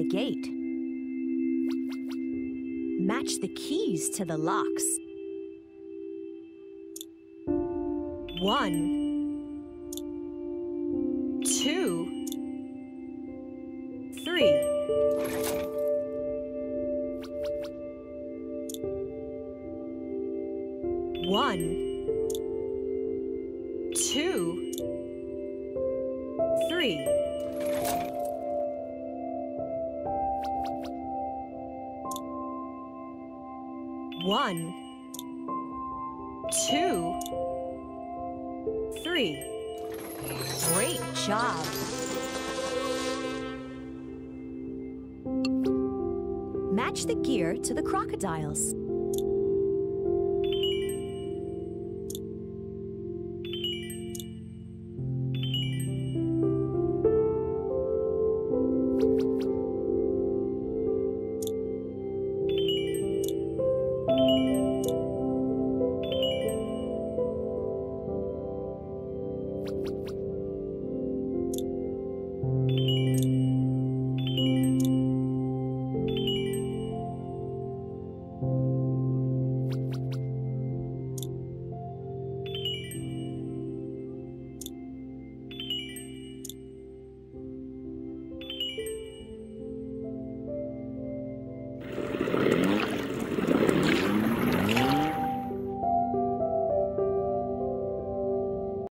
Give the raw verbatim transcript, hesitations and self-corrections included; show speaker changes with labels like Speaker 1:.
Speaker 1: the gate. Match the keys to the locks. One, two, three. One, two, three. One, two, three. Great job. Match the gear to the crocodiles.